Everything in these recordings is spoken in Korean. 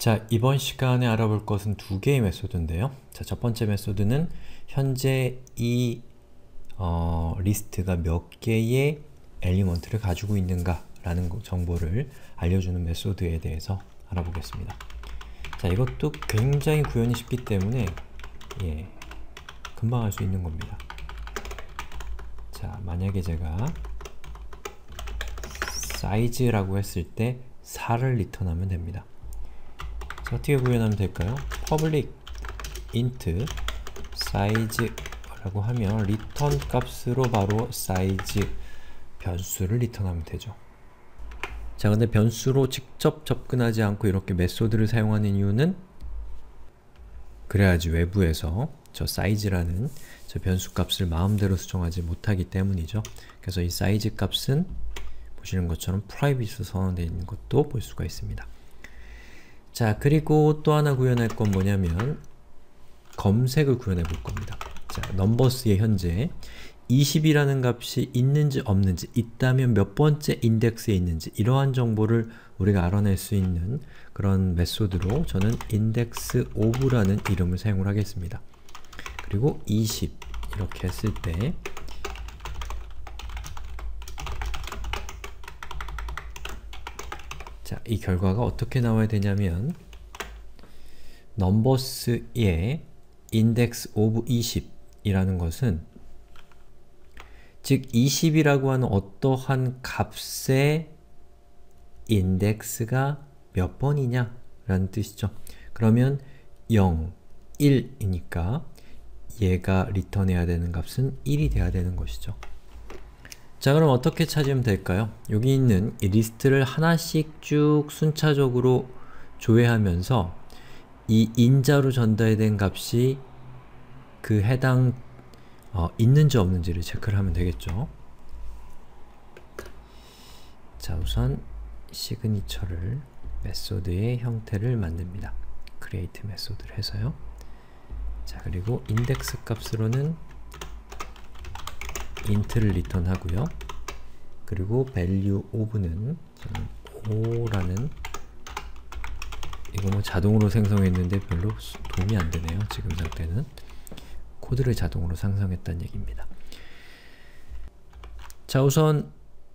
자, 이번 시간에 알아볼 것은 두 개의 메소드인데요. 자, 첫 번째 메소드는 현재 이 리스트가 몇 개의 엘리먼트를 가지고 있는가 라는 정보를 알려주는 메소드에 대해서 알아보겠습니다. 자, 이것도 굉장히 구현이 쉽기 때문에 금방 할 수 있는 겁니다. 자, 만약에 제가 size라고 했을 때 4를 리턴하면 됩니다. 자, 어떻게 구현하면 될까요? public int size 라고 하면 리턴 값으로 바로 size 변수를 리턴하면 되죠. 자, 근데 변수로 직접 접근하지 않고 이렇게 메소드를 사용하는 이유는 그래야지 외부에서 저 size라는 저 변수 값을 마음대로 수정하지 못하기 때문이죠. 그래서 이 size 값은 보시는 것처럼 프라이빗으로 선언되어 있는 것도 볼 수가 있습니다. 자, 그리고 또 하나 구현할 건 뭐냐면 검색을 구현해 볼 겁니다. 자, 넘버스에 현재 20이라는 값이 있는지 없는지, 있다면 몇 번째 인덱스에 있는지 이러한 정보를 우리가 알아낼 수 있는 그런 메소드로 저는 indexof라는 이름을 사용을 하겠습니다. 그리고 20 이렇게 했을 때 자, 이 결과가 어떻게 나와야 되냐면 넘버스의 index of 20 이라는 것은 즉 20이라고 하는 어떠한 값의 인덱스가 몇 번이냐 라는 뜻이죠. 그러면 0, 1이니까 얘가 리턴해야 되는 값은 1이 돼야 되는 것이죠. 자, 그럼 어떻게 찾으면 될까요? 여기 있는 이 리스트를 하나씩 쭉 순차적으로 조회하면서 이 인자로 전달된 값이 그 해당 있는지 없는지를 체크를 하면 되겠죠. 자, 우선 시그니처를 메소드의 형태를 만듭니다. create 메소드를 해서요. 자, 그리고 인덱스 값으로는 int를 리턴하고요. 그리고 value of는 5라는 이거 뭐 자동으로 생성했는데 별로 도움이 안 되네요. 지금 상태는 코드를 자동으로 생성했다는 얘기입니다. 자, 우선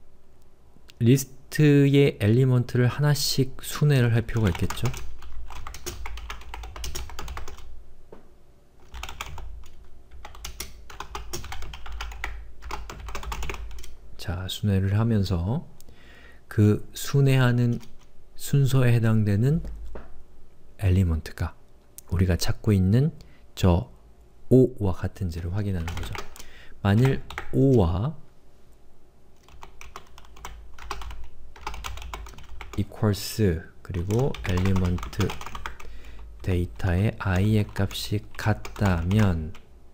리스트의 엘리먼트를 하나씩 순회를 할 필요가 있겠죠. 자, 순회를 하면서 그 순회하는 순서에 해당되는 엘리먼트가 우리가 찾고 있는 저 5와 같은지를 확인하는 거죠. 만일 5와 equals 그리고 엘리먼트 데이터의 i의 값이 같다면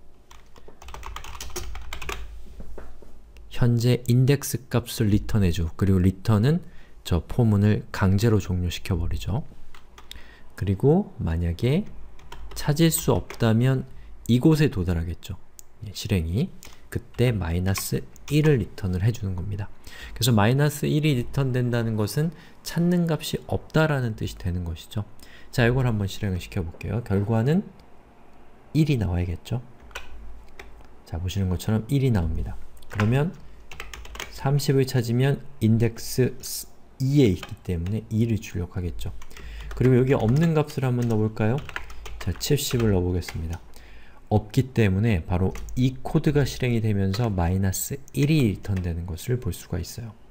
현재 인덱스 값을 리턴해줘. 그리고 리턴은 저 포문을 강제로 종료시켜 버리죠. 그리고 만약에 찾을 수 없다면 이곳에 도달하겠죠. 실행이. 그때 마이너스 1을 리턴을 해주는 겁니다. 그래서 마이너스 1이 리턴된다는 것은 찾는 값이 없다라는 뜻이 되는 것이죠. 자, 이걸 한번 실행을 시켜볼게요. 결과는 1이 나와야겠죠. 자, 보시는 것처럼 1이 나옵니다. 그러면 30을 찾으면 인덱스 2에 있기 때문에 2를 출력하겠죠. 그리고 여기 없는 값을 한번 넣어볼까요? 자, 70을 넣어보겠습니다. 없기 때문에 바로 이 코드가 실행이 되면서 마이너스 1이 리턴되는 것을 볼 수가 있어요.